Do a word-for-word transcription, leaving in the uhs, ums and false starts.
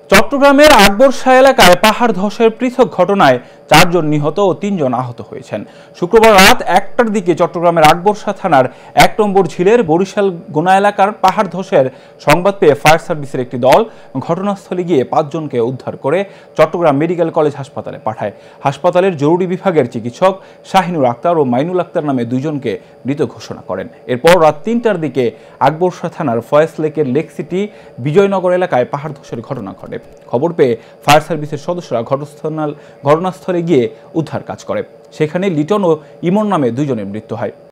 চট্টগ্রামের আকবরশাহ এলাকায় পাহাড় ধসের পৃথক ঘটনায় চারজন নিহত ও তিনজন আহত হয়েছেন। শুক্রবার রাত একটার দিকে চট্টগ্রামের আকবরশাহ থানার এক নম্বর ঝিলের বরিশাল গোনা এলাকার পাহাড় ধসের সংবাদ পেয়ে ফায়ার সার্ভিসের একটি দল ঘটনাস্থলে গিয়ে পাঁচজনকে উদ্ধার করে চট্টগ্রাম মেডিকেল কলেজ হাসপাতালে পাঠায়। হাসপাতালের জরুরি বিভাগের চিকিৎসক শাহিনুর আক্তার ও মাইনুল আক্তার নামে দুইজনকে মৃত ঘোষণা করেন। এরপর রাত তিনটার দিকে আকবরশাহ থানার ফয়েজ লেকের লেক সিটি বিজয়নগর এলাকায় পাহাড় ধসের ঘটনা ঘটে। খবর পেয়ে ফায়ার সার্ভিসের সদস্যরা ঘটনাস্থলে গিয়ে উদ্ধার কাজ করে। সেখানে লিটন ও ইমন নামে দুইজনের মৃত্যু হয়।